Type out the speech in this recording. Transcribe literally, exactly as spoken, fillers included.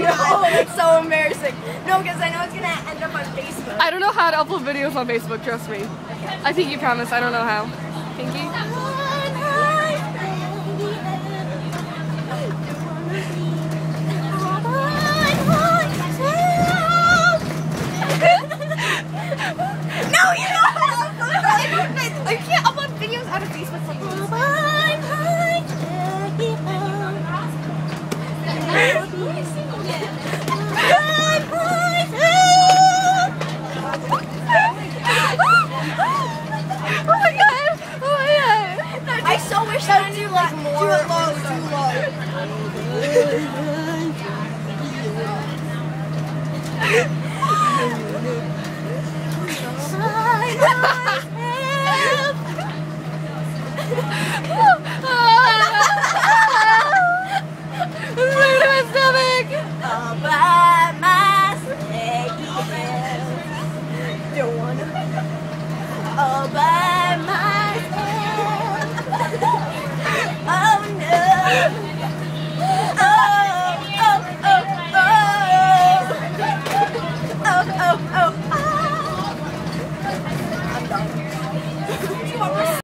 No, that's so embarrassing. No, because I know it's gonna end up on Facebook. I don't know how to upload videos on Facebook, trust me. I think you promised, I don't know how. Pinky?